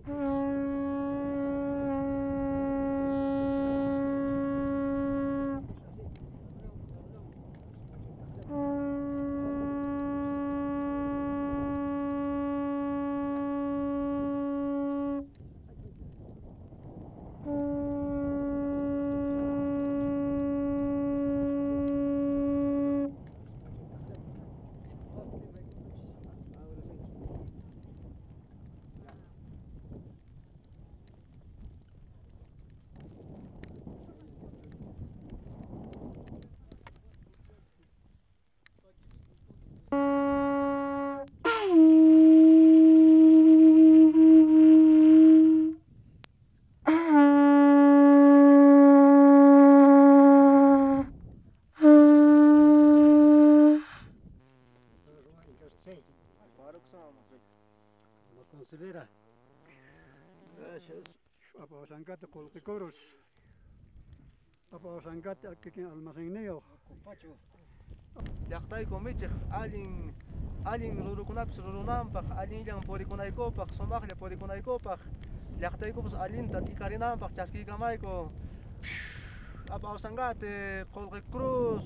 Lo considera. Gracias. Apawasangkat kulkikurus. Apawasangkat akikin almaceneo. Llaqtayku michiq allin rurukunapis rurunanpaq, allinllan purikunaykupaq, sumaqlla purikunaykupaq, llaqtaykupis allinta tikarinanpaq chaskiykamayku. Apawasangati Qullqicruz.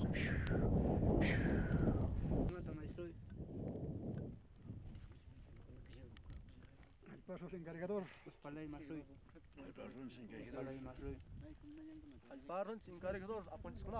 El paso encargador. Alparrunch encargador apunchiskuna.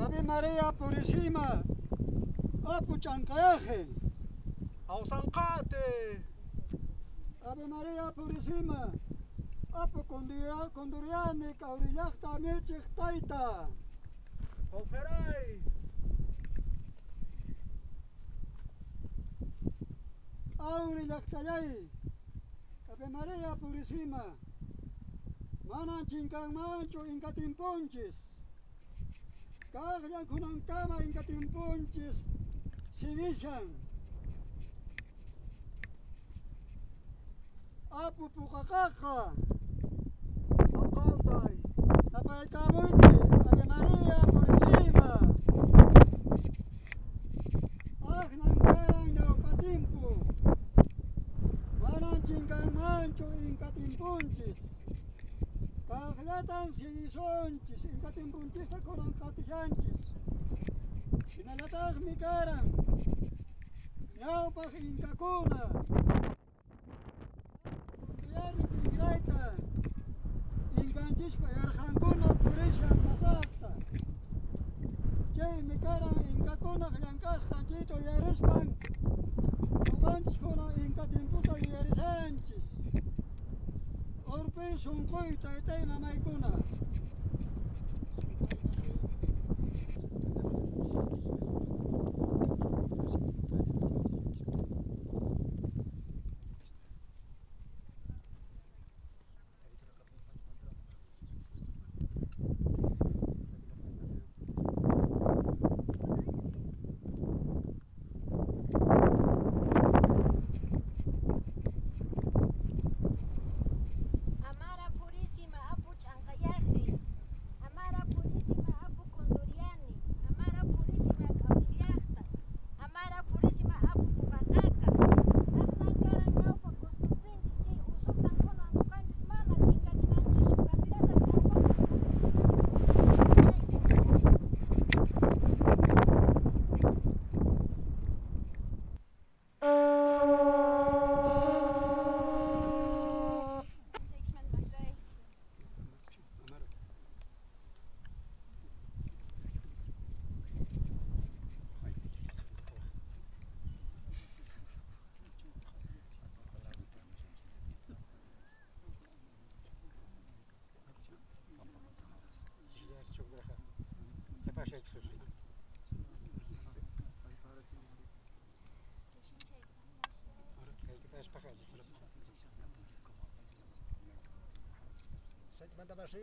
Ave María Purísima, Apu Chancayaje, Ausancate. Ave María Purísima, Apu Conduriani, Caurillachta Michich Taita, Conferai. Aurillachtalay, Ave María Purísima, Manan Chincang Mancho Incatimponchis, Kagyan Kunankama Incatimponchis, Sivishan, Apu Pukakaka, Akantai. Napaykamuyti, Ave María Purísima, Agnan Karang Naupatimpu, Manan Chincang Mancho Incatimponchis, Kaglatan Silisonchis, Incatimponchis Konan Katishanchis, Sinalatag Mikarang, Yaupach Incacuna, Kundiyari Tigraita, Incanchispa Yarjancuna Purishan Masasta, Chay Mikarang Incacuna Yancas Canchito Yarispan, Uganchis Kuna Incatimputa Yarisanchis, Orpe Sunkoy Taitay Mamaykuna. Amara Purísima Apu Chancayaje, Amara Purísima Apu Conduriani, Amara Purísima Caurillachta, Amara Purísima Apu Pucacaca, Agnan Karan Ñaupa Costumbrindis, Chay Usutan Kuna Nukanchis Mana Chincachinanchis, Caglata Manda Mashi.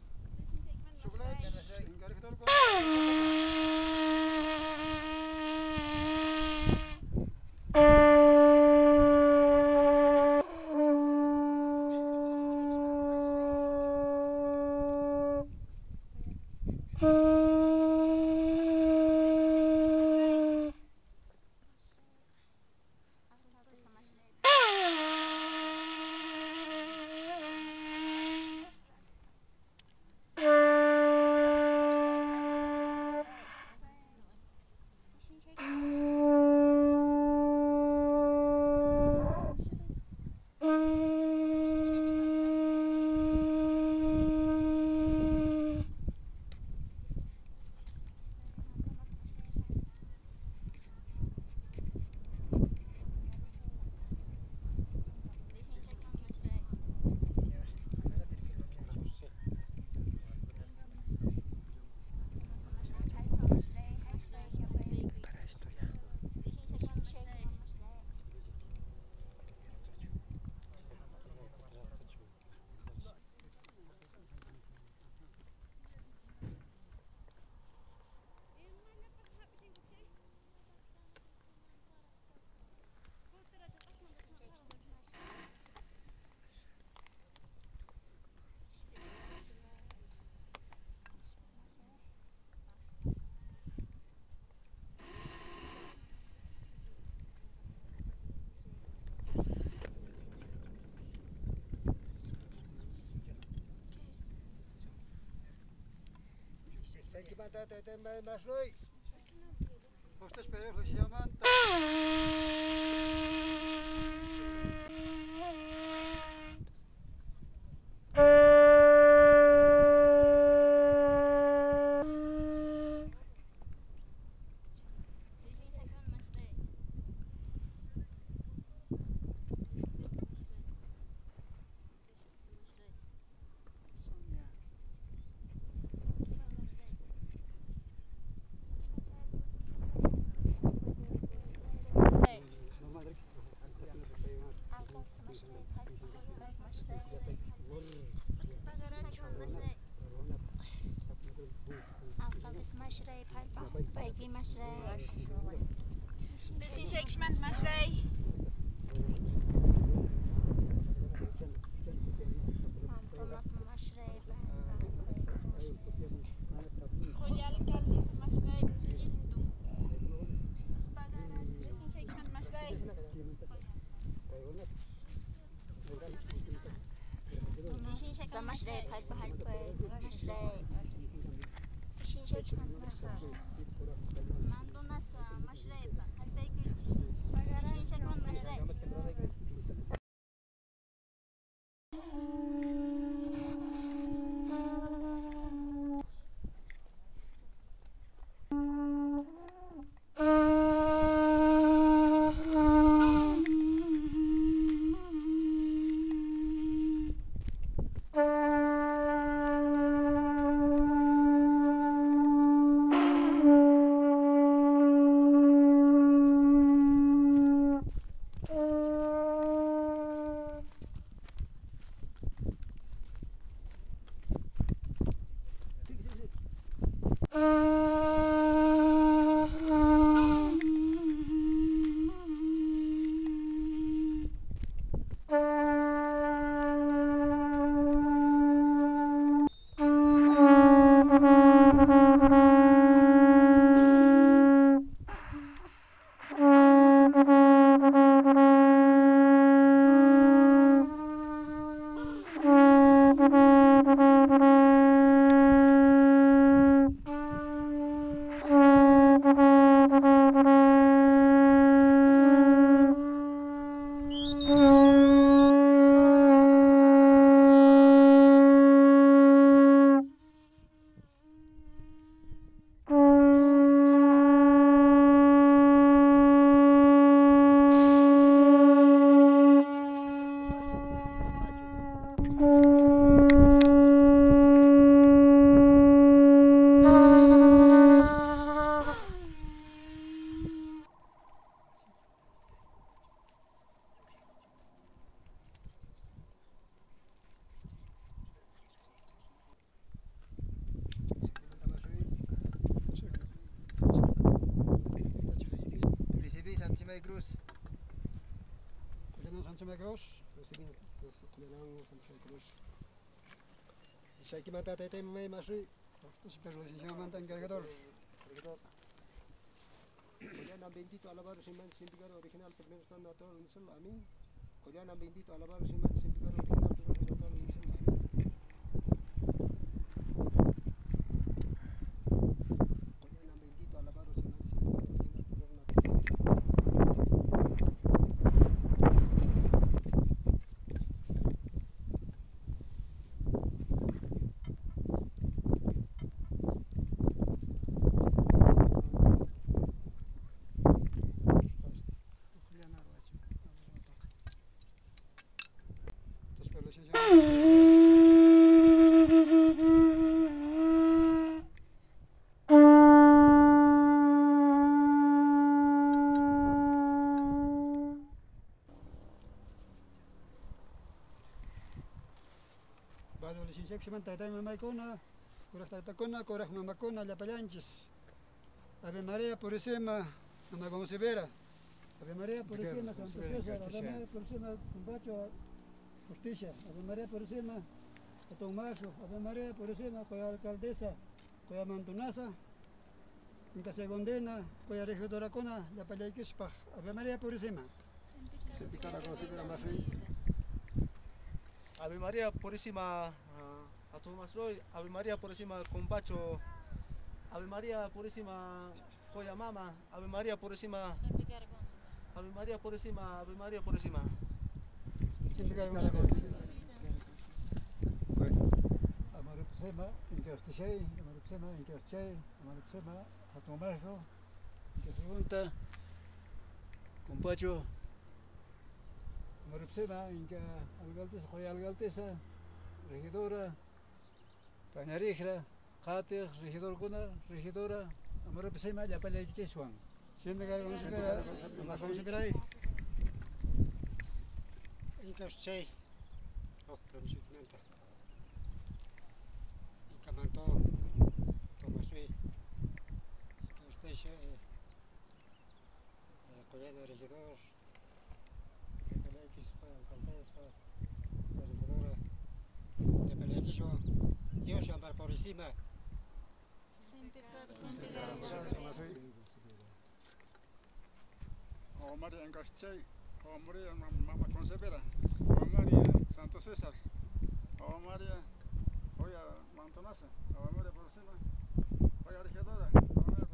Ustedes pedros se llaman. mashrei palpa baby mashrei Desin shakeshman mashrei Antonas mashrei Royal Carlis mashrei Hindu Spagara Desin shakeshman mashrei Sa mashrei palpa mashrei Desin shakeshman mashrei Antonas mashrei palpa Desin shakeshman mashrei Recibí Santima Cruz. Kulinan Santima Cruz. Recibí kulinan Santima Cruz. Shaiki mata tete mai masui. Supervisamente encargador. Kulinan bendito alabar siman sindigar original permanente natural insel amin. Kulinan bendito alabar siman sindigar original permanente natural insel amin. Kulinan bendito alabar siman sindigar original permanente Bado lisinsiak siman taytay mamay kuna. Kurang tatakuna, kurang mamakuna, lapalanchis. Ave María Purísima, Mamá Concebera. Ave María Purísima, San Preciosa, Ave María Purísima, Cumbacho, Justicia. Ave María Purísima, Tomaso. Ave María Purísima, Coya Alcaldesa, Coya Mantunasa. Inka Segondena, Coya Regidora Cona, La Palayquispaj. Ave María Purísima. Ave María Purísima a Tomás Roy, Ave María Purísima Compacho, Ave María Purísima Joya Mama, Ave María Purísima, Ave María Purísima, Ave María Purísima. Amarupsema, Intiostishei, Amarupsema, Intioschei, Amarupsema, Atomasho, Intiosegunta, Compacho, Amarupsema, Inca Algaltesa, Joya Algaltesa, Regidora, Pañarija, Kate, Regidor Kuna, Regidora, Amarupsema, Yapale Chiswan. Siempre que consejera, Mamá Consejera. Intioschei, Och Pronunciamento. Incamanto, Tomás Rey. Pleno regidor, Yapalaykis, alcaldesa, regidora, Yapalaykis, yo chamar por encima. O María Encaschay, o María Mama Consevera, o María Santo César, o María Oya Mantonasa, o María por encima, Oya Regidora, o María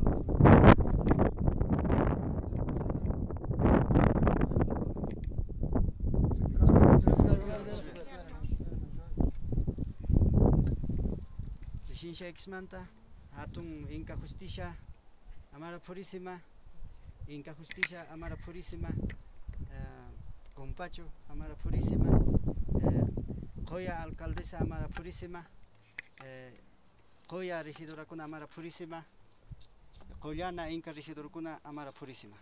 Licencia Exmanta, Hatun Inca Justicia, Amara Purísima, Inca Justicia, Amara Purísima, Compacho, Amara Purísima, Coya Alcaldesa, Amara Purísima, Coya Regidora Kuna, Amara Purísima, Coyana Inca Regidora Kuna, Amara Purísima.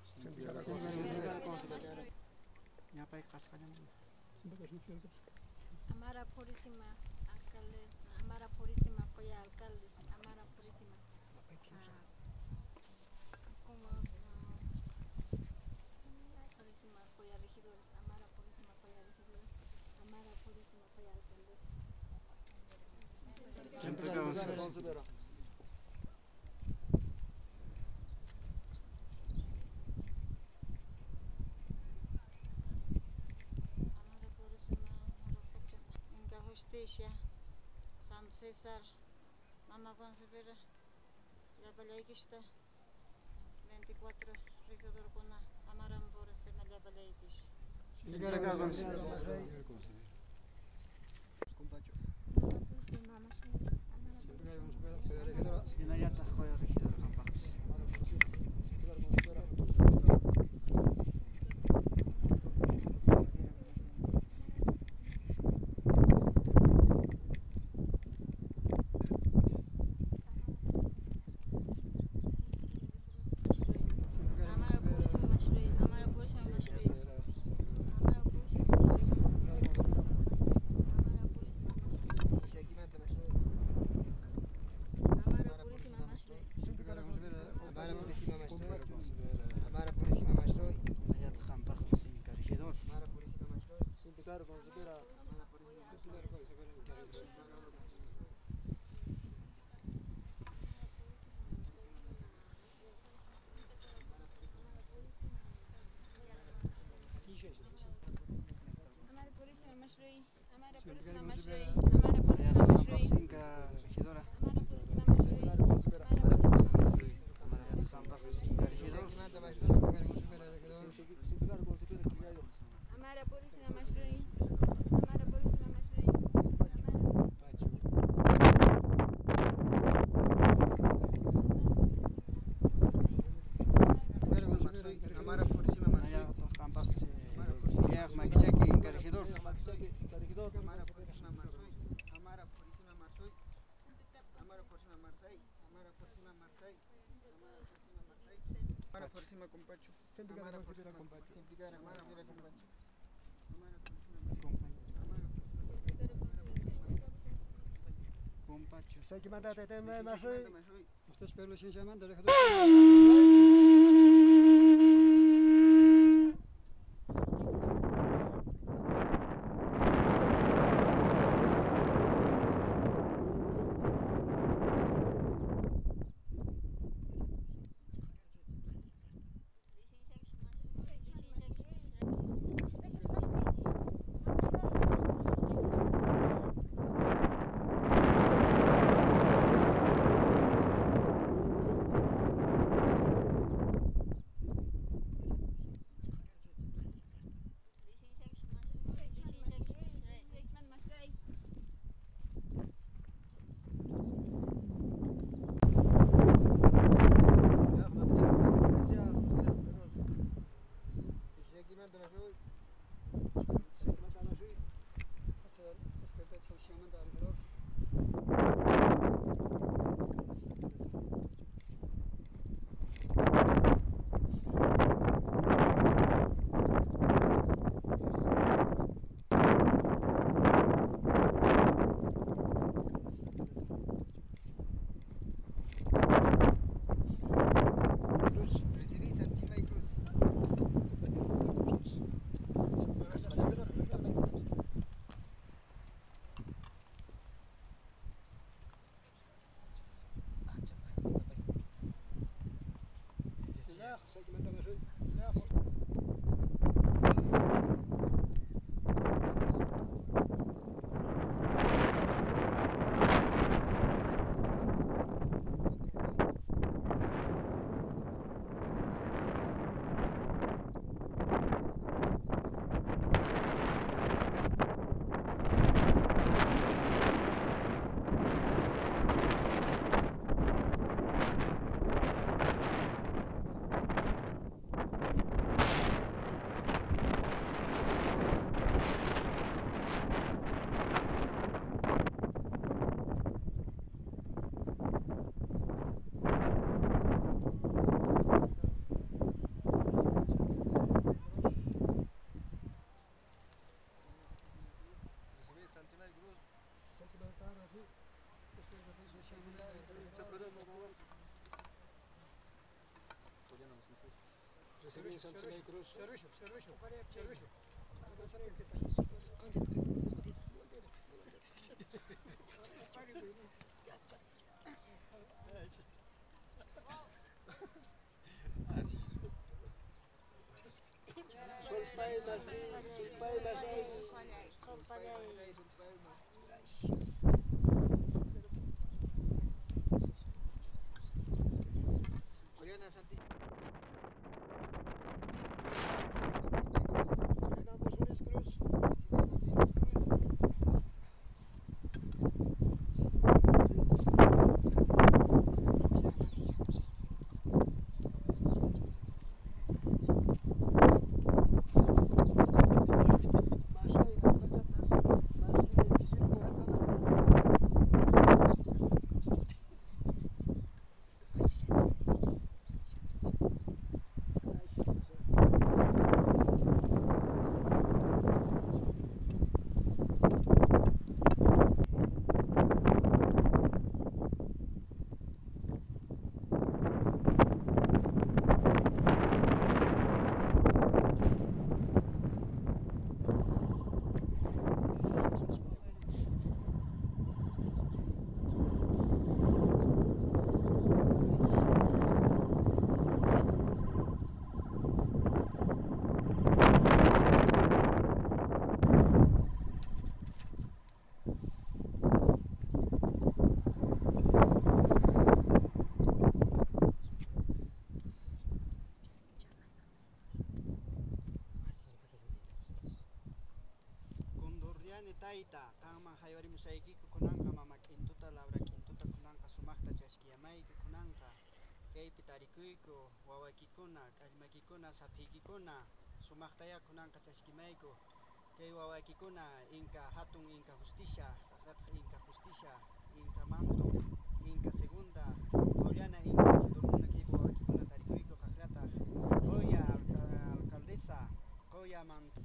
Amara Purísima, alcaldes, Amara Purísima, Coya alcaldes, Amara Purísima. Purísima, Coya regidores, Amara Purísima, Coya regidores, Amara Purísima, Coya alcaldes. Amara Purísima, Inca Justicia, San César, Mama Consevera, Yapalaykis, 24 regidor Kuna, Amara Purísima, Yapalaykis. Compacho. Inayata Coya Regidora Campajos. Amara Purísima, Mashroy, Amara Purísima, Mashroy. Amara Purísima, Seguimento, Mashroy. Amara Purísima, Mashroy. Amara Purísima, Mashroy. Amara Purísima, Mashroy. Inayata Campajos, Inca Regidor. Amara Purísima, Mashroy. Sindicar Consevera, Amara Purísima, Mashroy. Amara Purísima, Mashroy. Amara Purísima, Mashroy. Amara Purísima, Mashroy. Inca Regidora. Amara Purísima, Mashroy. Sindicar Consevera, Amara Purísima, Amarayata Campajos, Inca Regidor. Seguimento, Mashroy. Sindicar Consevera, Criallo. Amara Purísima, Mashroy. Amara Purísima, Mashroy. Amara Purísima, Mashroy. Inayata Campajos, Ilya Maquichaki, Inca Regidor. Maquichaki, Regidor. Amara Purísima, Marsoy. Amara Purísima, Marsoy. Amara Purísima, Marsay. Amara Purísima, Marsay. Amara Purísima, Compacho. Amara Purísima, Compacho. Simplicar, Amara Purísima, Compacho. Compacho. Seguimento, Mashroy. Ustedes pero licenciamento Regidor. Taita, kama hayari musaiki kunanka mama kintuta labra kintuta kunanka sumakta chashkiyamay kunanka kay pitarikuiko wawakikuna kallmakikuna saphikikuna sumaktaya kunanka chashkimayko kay wawakikuna inka hatun inka justicia inka manto inka segunda Oriana inka regidorkuna kay wawakikuna tarikuiko kaqllata Goya alcaldesa Goya manto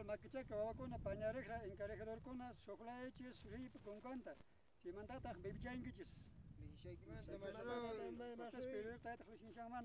makichaka wawakuna pañariqra inka regidorkuna suqlaychis ripa kunkanta chimantataq bibichaynkichis Lishaykimanta Ustedes pedir tayta jurisdicción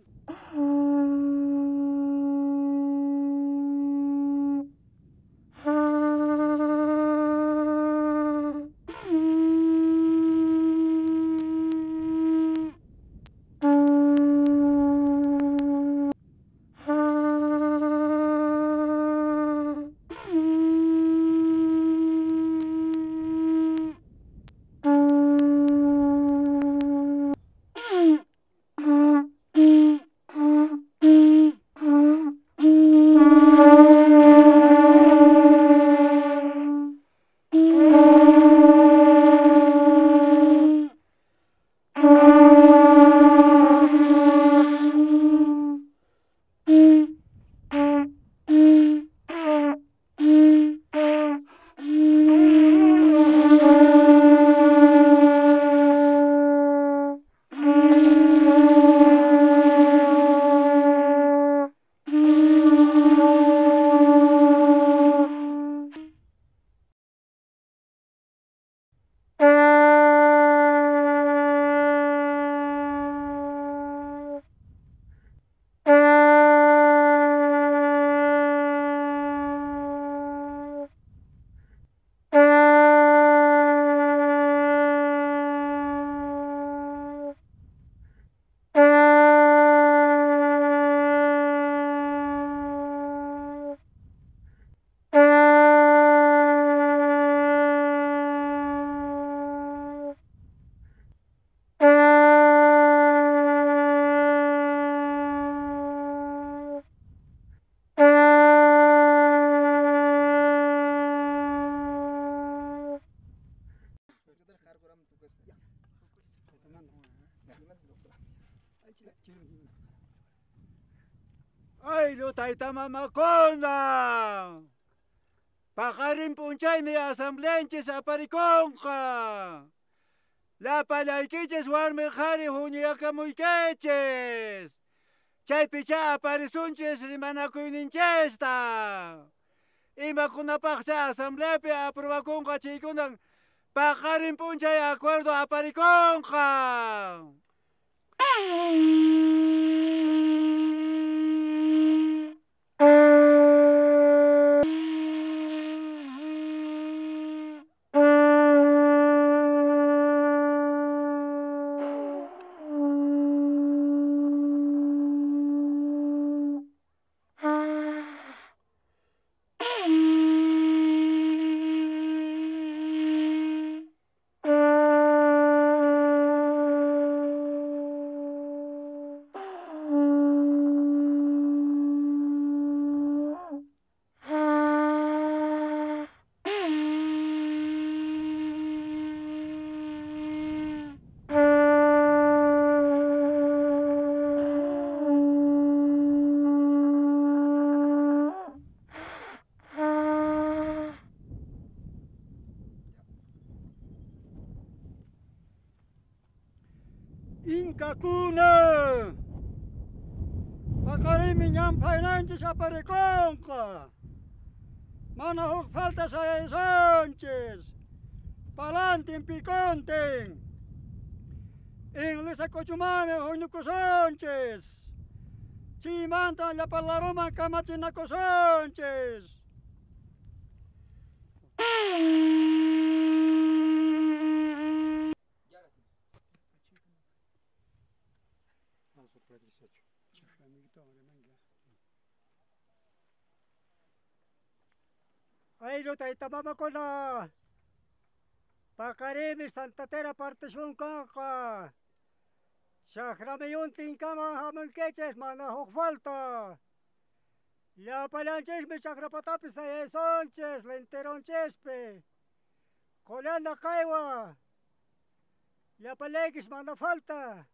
Ay, lutayta mamakuna. Pakarin punchaymi asambleanchis aparikunqa. Lapalaykichis warmi qhari huñuyakamuykechis. Chaypicha aparisunchis rimanakuyninchista. Imakunapaqcha asambleapi aprobakunqa chaykunan pakarin punchay acuerdo aparikunqa. Inkakuna pakarimi ñamphaynanchis aparikunqa mana huk falta sayaysunchis palantin pikuntin inglesa kuchumami huñukusunchis chiymanta llapalaruman kamachinakusunchis. Ay, lutayta mamakuna. Pakarimi Santa Tera partición kanqa. Shaqramiyuntin kama hamunkichis mana huk falta. Llapallanchismi chakrapatapi sayaysunchis lintirunchispi. Qollana kaywa. Llapallaykis mana falta.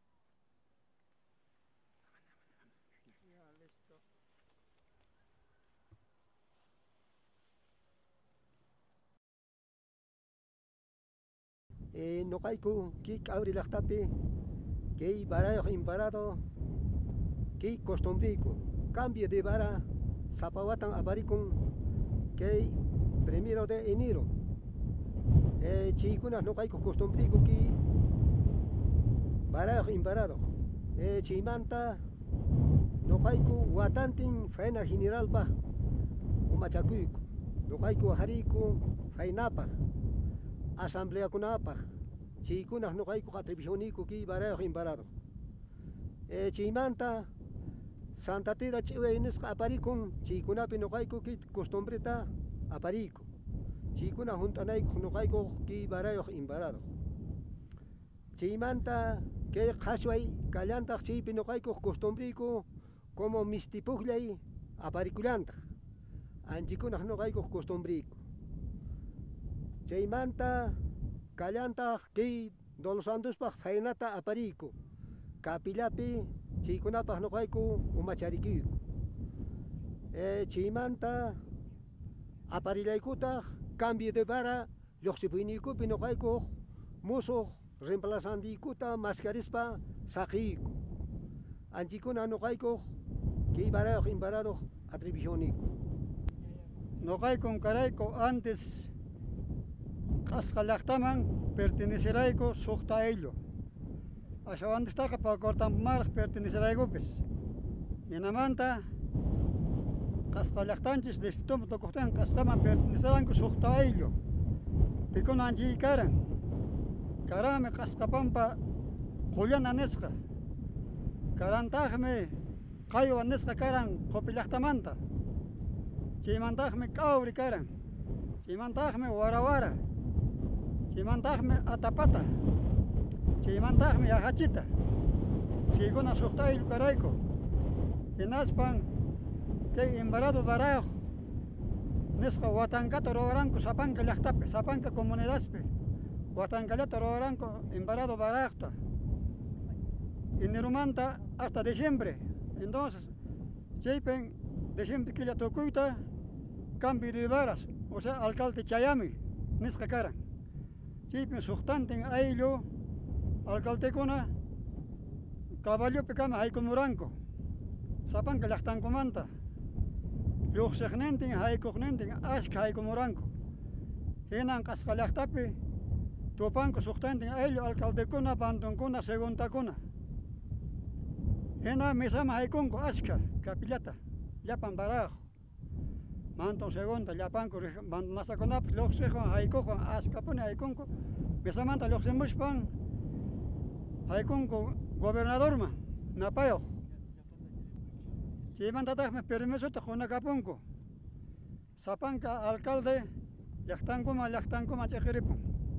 Noqayku kik abrilaqtapi kay barayoq imparado kay costumbriyku cambio de vara sapawatan aparikun que 1 de enero. Chikunas no hay costumbre que barajo imparado. Chimanta no hay guatantin faena general pa umachacuico. No hay jarico fainapa asamblea kunapa. Chikunas no hay atribucionico que barajo imparado. Chimanta Santa Tira chiveines aparicum chikunapi no hay que costumbreta aparico. Chikuna juntanay no hay que barajo imparado. Chimanta que khashway kallanta chipi no hay costumbrico como mistipuglay apariculanta. Anchikuna no hay costumbrico. Chimanta kallanta que Don Santos pa fainata aparico. Capilapi chikunapa no hay umachariquico. Chimanta aparilaikuta cambio de vara los sipunico pino hay muso reemplazandikuta mascarispa saquico. Anchikuna no hay que barajo imparado atribucionico. No hay con caraico antes cascalactaman perteneceraico sujta ello. Asha antes está para cortar mar perteneceraico pues. Minamanta cascalactanches de este tomo tocotan castaman perteneceraico sujta ello. Picon anchi karan. Karame cascapampa Julián anesca. Karantajme Cayo anesca karan copilactamanta. Chimantajme cauri karan. Chimantajme warawara. Chimantajme atapata. Chimantajme ajachita. Chigona sujtail caraico. Inaspan que embarado barajo. Nesca huatancato roranco sapanca llactape, sapanca comunidaspe. Huatancalato roranco embarado barajo. Enerumanta hasta diciembre. Entonces, Cheipen diciembre que la tocuita cambio de varas, o sea, alcalde Chayami, Nesca Karan. Cheipen sujtanten a ello, alcalde Cona, caballo pecama hay con Muranco, sapan que la están comanta. Los segnenten hay cognenten, asca hay con Muranco. Enan cascalactape, topanco sujtanten a ello, alcalde Cona, Banton Cona, segunda Cona. Ena mesama hay conco, asca, capillata. Yapan barajo. Manton segunda, yapan corre, nasa conap, los sejon, hay cojo, ascapone, hay conco. Besamanta los emuspan, hay conco, gobernador ma, napayo. Si mandatas me permiso te jona caponco. Sapanca, alcalde, yachtan coma chejeripo.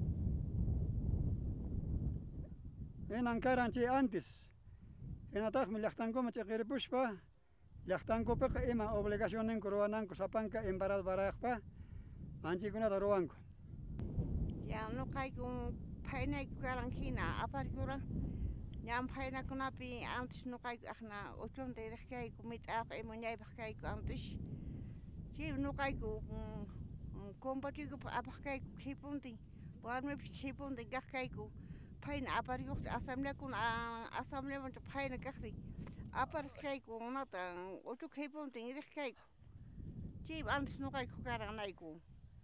En Ancaran chi antes. En ataj me yachtan coma chejeripushpa. Llaqtanco peqa ima obligación en ruananco sapanca embaraz barajpa anchikuna ruanco. Ya no caigo paina garanquina aparcura. Nyam paina kunapi antes no caigo ajna ochon de rejai kumit af emunyai bajaico antes. Si no caigo compatigo apajaico kipunti. Warme kipunti gajaico. Paina aparcura asamblea kun asamblea mucho paina gajri. Apar caico nata ocho caipon tenir caico. Chi antes no caico caranaico.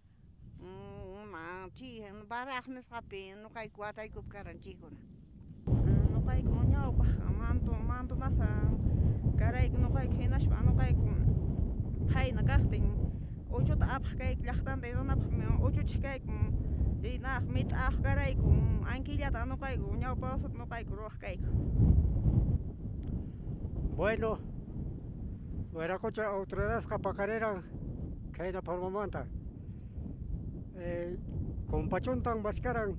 Ma chi barajnes rapi no caico ataico caranchico. No caico ñao pa manto nasa caraico no caico henash no caico. Paina gachting ocho ta ap caico lachtan de no ap ocho chicaico. Si na mit ah caraico anquillata no caico ñao pa no caico roja caico. Bueno, Veracocha autoridades capacarera que hay por momento. Compachontan mascaran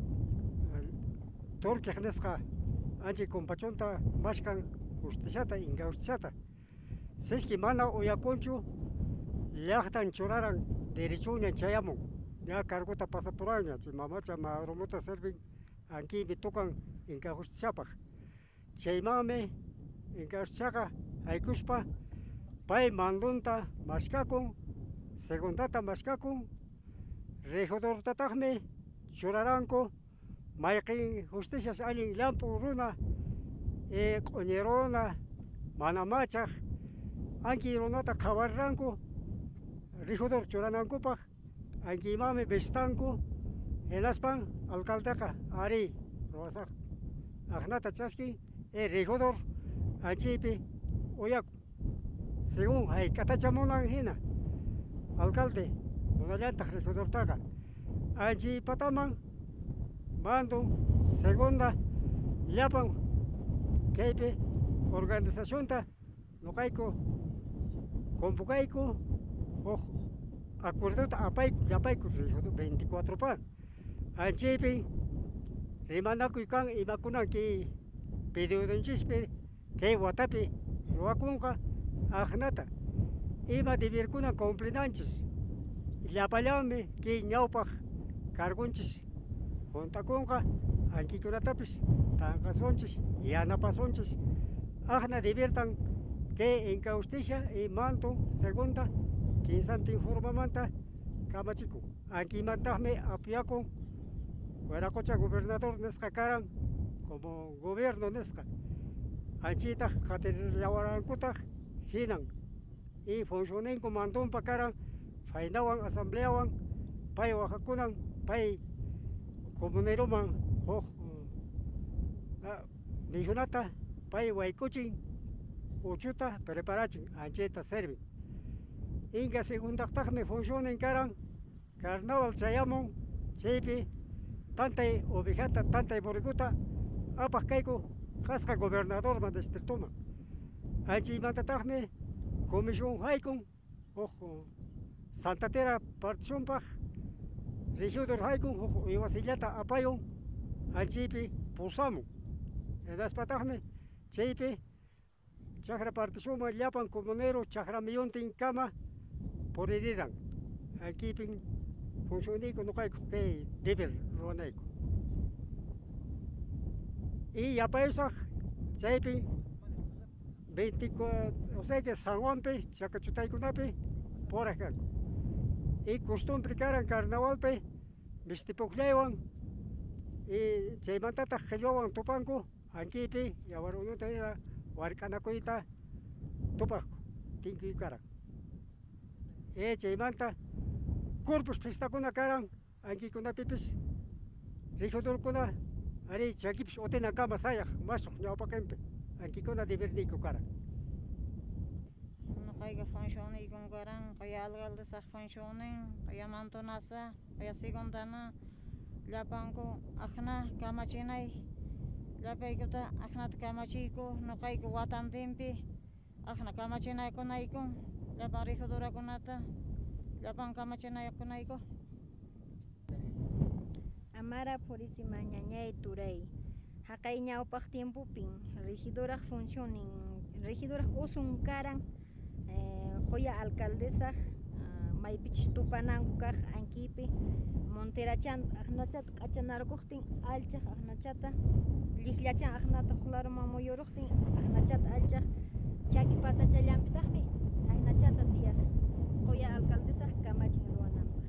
Turquía nesca anchi compachonta mascan justiciata inga justiciata. Seski mana oyaconchu llaqtan churaran derechuña chayamon. Ya cargota pasa por año, si mamacha ma romota servin aquí bitucan inga justiciapa. Chaymame Ingaschaga, Aikuspa, Pai Mandunta, Mascacum, Segundata Mascacum, Regidor Tatagme, Churaranco, Maiki Justicias Ali Lampu Runa, Conerona, Manamachach, Anki Ronata Cabarranco, regidor churanankupaj ankimami bestanku enaspan alcaldeqa ari ruwasaq aqnata chaski regidor anchaypi uyaku según hayk'atachamunan hina alcalde munallantaq regidortaqa anchi pataman mando segunda llapan kaypi organizacionta nuqayku convocayku huk acuerdota apayku llapayku 24 pan anchaypi rimanakuy kan imakunanki pedidonchispi kay watapi ruwakunqa aqnata ima deberkuna cumplinanchis llapallami kay ñawpaq cargunchis juntakunqa ankikunatapis tanqasunchis yanapasunchis aqna debertan kay injusticia y manto segunda quinsanti informamanta kamachikun ankimantaqmi apiakun Huaracocha gobernador nisqa karan como gobierno nisqa anchitaq qatirllawarankutaj hinan y funcionenku mantonpa karan faynawan asambleawan pay wajakunan pay comuneroman huk millonata pay waykuchin uchuta preparachin anchayta servin inka segundaqtaqmi funcionen karan carnaval chayamun chaypi tantay ovejata tantay borreguta apaq kayku qasqa gobernadorman distritoman anchaymantataqmi comisión haykun huk Santa Tera particionpaq regidor haykun huk uywasillata apayun anchaypi pusamun edaspataqmi chaypi chakra particionman llapan comunero chakra millontin kama puririrán ankipin funcionayku nuqayku kay deber ruwanayku y yapayusaq chaypi 24 o sea que San Juanpi chakachutaykunapi poraq kanku y costumbre karan carnavalpi mishtipuqllaywan y chaymantataq qillwawan tupanku ankipi yawarunutayta wark'anakuyta tupaqku tinkuy karan chaymanta corpus fiestakuna karan ankikunapipis regidorkuna ari chakipish utinakama sayaq masuq ñawpaqinpi ankikuna deberniku karan nuqayqa funcionaykun karan qaya alcaldesaq funcionen qaya mantonasa qaya segundana llapanku aqna kamachinay llapaykuta aqnata kamachiyku nuqayku watantinpi aqna kamachinaykunaykun llapan regidorakunata llapan kamachinaykunayku Amara Purísima ñañay turay haqay ñawpaq tiempupin regidoraq funcionin regidoraq usun karan qoya alcaldesaq maypichis tupananku kaq ankipi monterachan aqnachata q'achanarquqtin alchaq aqnachata llikllachan aqnata huqlaruman muyuruqtin aqnachata alchaq chaki patachallanpitaqmi aynachata tiyaq qoya alcaldesaq kamachin ruwananpaq.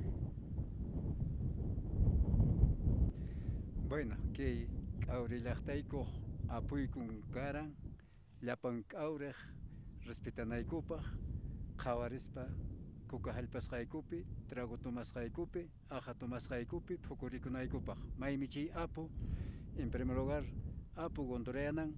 Bueno, kay k'awrillaqtaykuq apuykun karan llapan k'awriq respetanaykupaq qhawarispa kuka hallpasqaykupi trago tomasqaykupi aqa tomasqaykupi phukurikunaykupaq maymi chay apu en primer lugar apu gondoreanan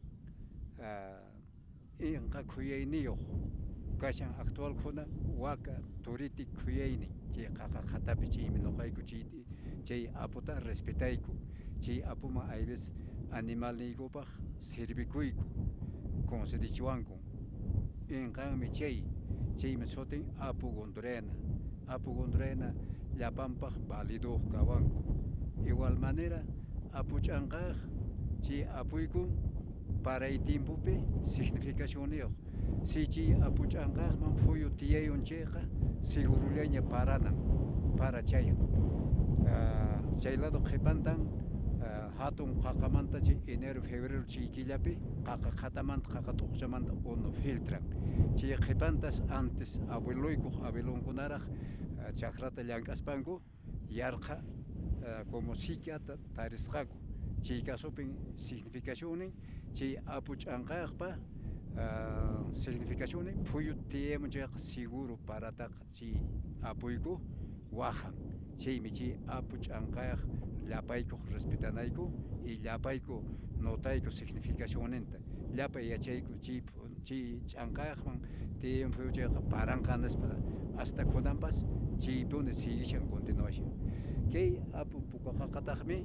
inqa khuyayniyuq kashan actualkuna waka turiti khuyaynin chay qaqa qhatapi chaymi nuqayku chay aputa respetayku chay apuma hay vez animal niykupaq sirvikuyku concedichiwanku inqanmi chaymi sutin apu gondorena llapanpaq válido kawanku igual manera apu ch'anqaq chay apuykun paray tiempopi significacioniyuq si chay apu ch'anqaqman phuyu tiyayun chayqa segurullaña paranan para chayan chay lado qhipantan hatun qaqamanta chay enero febrero chay killapi qaqa qatamanta qaqa tuqchamanta unu filtran chay qhipantas antes abuelunkunaraq chakrata llank'aspanku yarqa como sikiata tarisqaku chay kasupin significacionin chay apu ch'anqaqpa significación puyo tiempo seguro para ta chi apoyko wajan chi michi apuchankay llapaiko respetanayko y llapaiko notayko significación enta llapay yachayko chi chankayman tiempo parancanas para hasta kunampas chi pone sigishan continuación que apu pukaqaqataqmi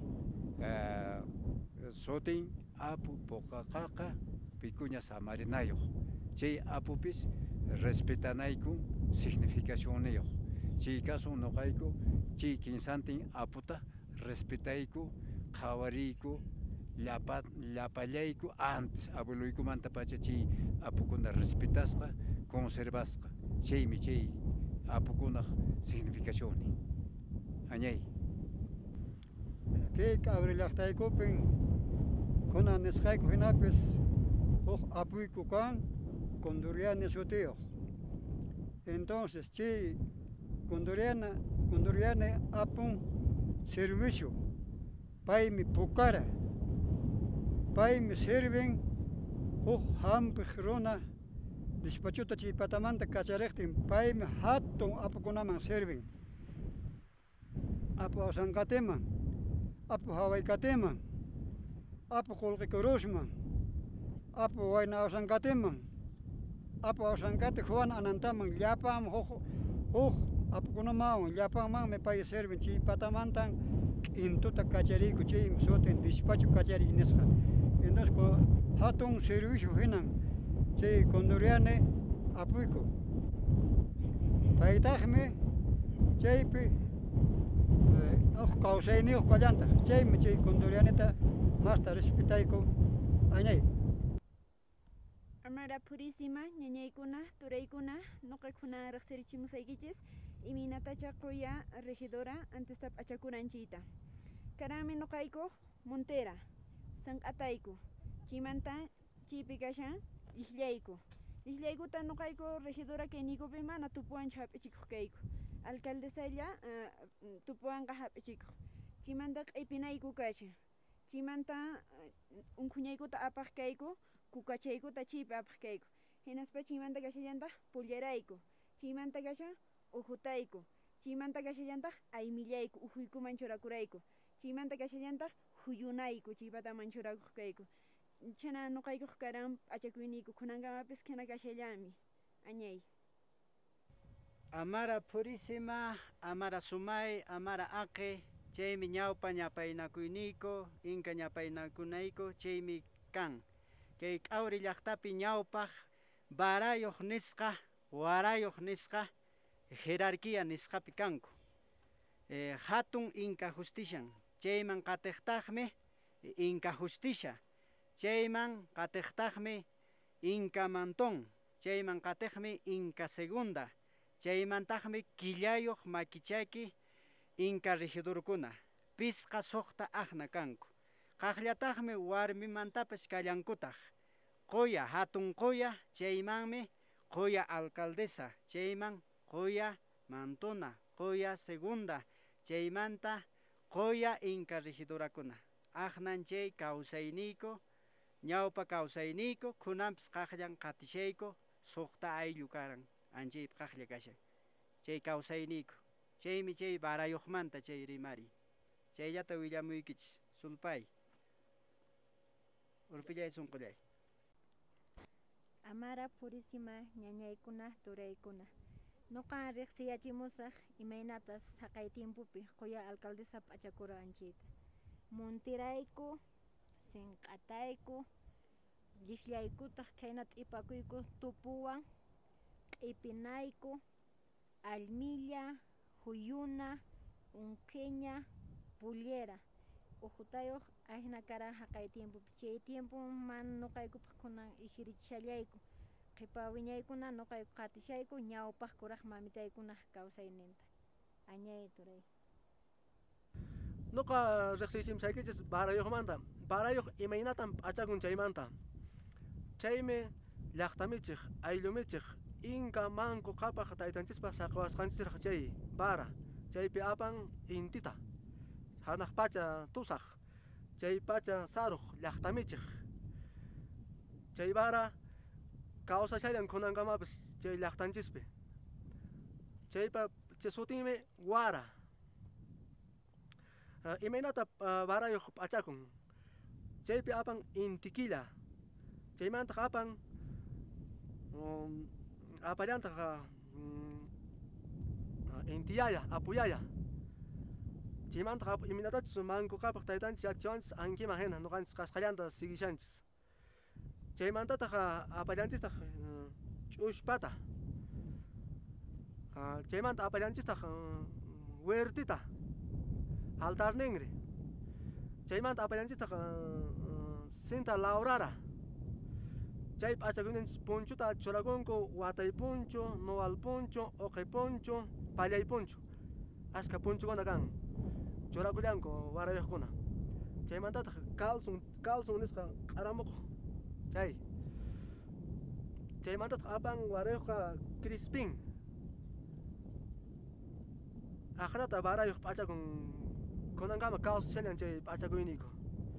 sotin apu pokaqaqa picuña samarinayo che apupis respetanayku significacioneyo chi caso no kayku chi kinsantin aputa respetayku qhawariyku llapallayku antes abueluykumanta pacha chi apukuna respetasqa conservasqa chaymi chay apukunaq significacioni añay Kay kabrillaqtaykupin kunan nisqayku hinapis huk apuyku kan Condoriana sutiyoq. Entonces chi Condoriana apun servicio paymi pukara paymi sirven huk hampiq runa despachuta chaypatamanta kachariqtin paymi hatun apukunaman sirven apu awsanqatiman apu hawaykatiman apu qullqikurusman apu wayna awsanqatiman apu awsanqati Juan Anantaman llapan huk apukunaman llapanmanmi pay sirven chaypatamantan q'intuta kachariyku chaymi sutin despacho kachariy nisqa entonces hatun servicio hinan chay Condoriani apuyku paytaqmi chaypi huk kawsayniyuq kallantaq chaymi chay Condorianita masta respetayku añay. Amara Purísima, ñañaykuna, turaykuna, nuqakuna riqsirichimusaykichis iminatacha quya regidora antesta p'achakuranchiyta. Karami nuqayku Montera, Sank'atayku, chaymanta chaypi kashan Isllayku. Islaykuta nuqayku regidora kayniykupi mana tupuwanchu hap'ichikuq kayku. Alcaldesalla tupuwanqa hap'ichikuq. Chaymanta q'ipinayku kashan. Chaymanta unquñaykuta apaq kayku. Kukachaykuta chaypi apaq kayku hinaspa chaymanta kashallantaq pullarayku chaymanta kashan uhutayku chaymanta kashallantaq aymillayku uhuykuman churakurayku chaymanta kashallantaq huyunayku chaypataman churakuq kayku chana nuqaykuq karan p'achakuyniyku kunankamapis hina kashallami añay. Amara Purísima, Amara Sumay, Amara Aqi, chaymi ñawpa ñapaynakuyniku, inka ñapaynakunayku chaymi kan. Kay q'awri llaqtapi ñawpaq barayuq nisqa, warayuq nisqa, jerarquía nisqapi kanku. Hatun Inca Justician, chayman qatiqtaqmi Inca Justicia, chayman qatiqtaqmi Inca Mantón, chayman qatiqmi Inca Segunda, chaymantaqmi killayuq makichaki Inca regidorkuna, pisqa suqta aqna kanku. Qaqllataqmi warmimantapas kallankutaq Qoya hatun Qoya chaymanmi Qoya alcaldesa chayman Qoya Mantuna Qoya segunda chaymanta Qoya Inca regidorakuna aqnan chay kawsayniyku ñawpa kawsayniyku kunanpis qaqllan qatishayku suqta ayllu karan anchaypi qaqlla kashan chay kawsayniyku chaymi chay barayuqmanta chay rimari chayllata willamuykichis sulpay. Urpillay sunqulay. Amara Purísima, ñañaykuna, turaykuna. Nuqa riqsiyachimusaq imaynatas haqay tiempupi quya alcaldesa p'achakuranchiyta. Monterayku, Sank'atayku, Lliqllaykutaq khayna t'ipakuyku tupuwan, q'ipinayku, Almilla, Huyuna, Unqueña, Pullera. Uhutayuq ahina karan haqay tiempo chay tiempo man nuqaykupaq kunan ijirichallayku qipa wiñaykuna nuqayku qatishayku ñawpaq kuraq mamitaykunaq kawsayninta añay turay. Nuqa riqsiysimsaykichis barayuqmanta barayuq imaynatan p'achakun chaymanta chaymi llaqtamichiq ayllumichiq Inca manku qapaq taytanchispa saqwasqanchisraq chay bara chaypi apan intita hanaq pacha tusaq chay pacha saruq llaqtamichiq chay bara kawsashallan kunankamapas chay llaqtanchispi chaypa chay sutinmi wara imaynata warayuq p'achakun chaypi apan intikilla chaymanta apan apallantaqa intiyaya apuyaya chaymanta imanatachus mankuqapaq taytanchik llakchiwanchis ankiman hina nuqanchis qashqallanta sigishanchis chaymantataqa apallanchistaq ch'ushpata chaymanta apallanchistaq huertita altar ninri chaymanta apallanchistaq cinta laurara chay p'achakunanchis punchuta churakunku watay punchu noal punchu uqi punchu pallay punchu ashka punchukuna kan churakullanku warayuqkuna chaymantataq calzon nisqa q'aramuq chaymantataq apan warayuqqa crispin aqrata warayuq p'achakun kunankama kawsashallan chay p'achakuyniku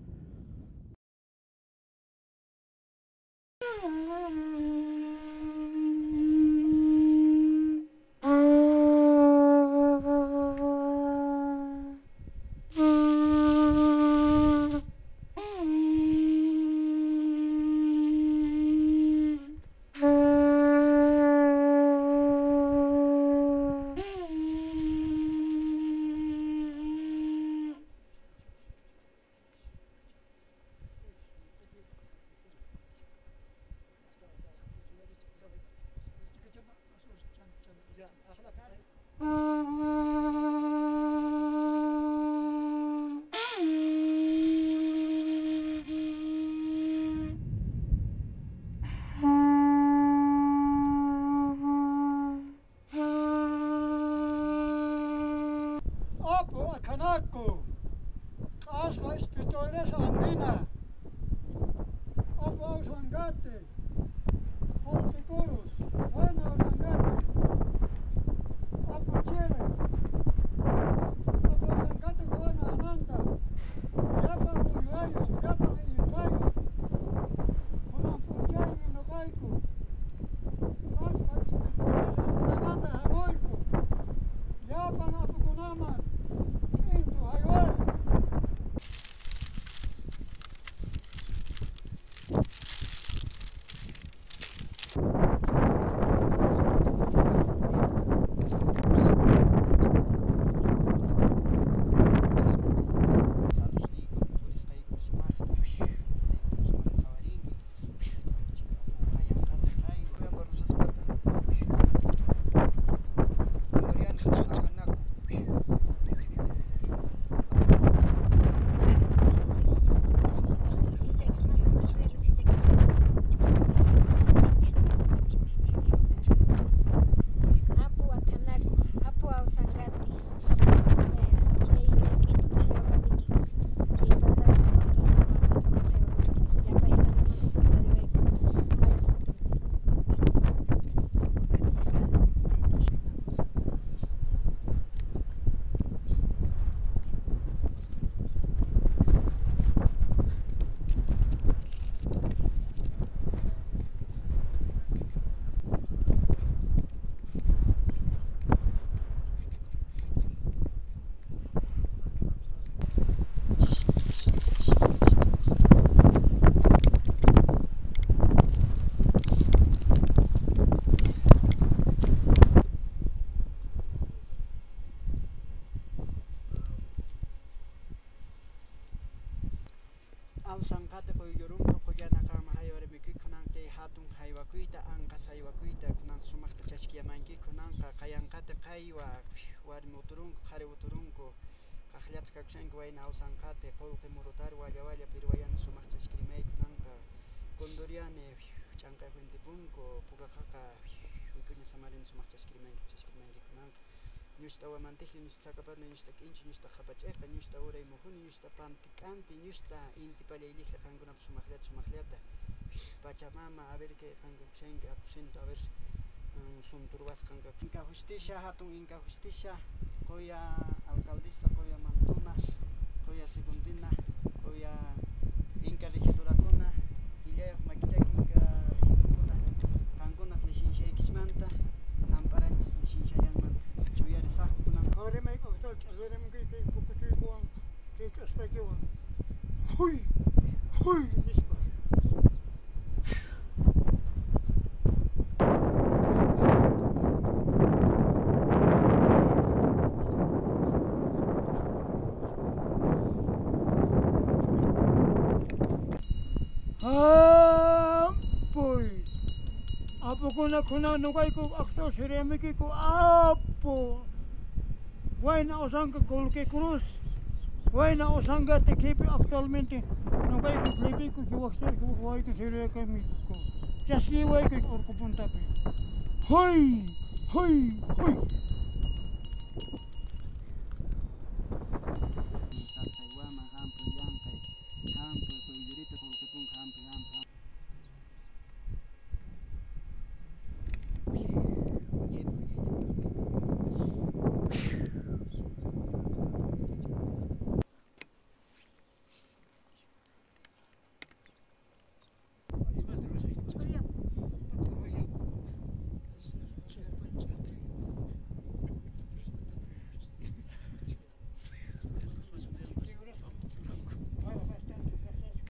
Kanaku, Kasha espirituales andina, Apo Sangate, Ponticurus, Buena Sangate, Apo Chile, Apo Sangate Juana Ananta, Yapa Uyuayo, Yapa Itayo, Kunan Puchay Minokaiku, Kasha espirituales andina Hagoiku, Yapa Apukunaman. Sangkata ko yorumka ko yana kama hayore miki kunan ke hatun haywakuita anka saywakuita kunan sumakta chashkia manki kunan ka kayankata kaywa war moturun khare uturun ko khaliat kakshen ko ina sangkate qolqi murutar walla pirwayan sumak chashkrimay kunan ka kondoriane chanka funtipun ko pugakaka ukunya samarin sumak chashkrimay kunan Nyusta wa mantihli nyusta sakaparna nyusta kinchi nyusta khapacheka nyusta ora imuhuni nyusta pantikanti nyusta inti paleylikha kankunap sumakllata Pachamama a ver que kanka absento a ver sunturwas kanka Inka Justicia hatun Inka Justicia qoya alcaldesa qoya mantuna qoya segundina qoya Inka regidora kuna Illayoq makichaki Inka regidora kuna Hui, hui, mispa. Apoy. Apo ko na kunanukay ko akto siremiki ko apo. Why na osanga kolke cruz. Why na osanga te keep actualmente. Nukay ko kliki ko kiwakser ko why ko siremiki ko. Just why ko orko punta pe. Hoy, hoy, hoy.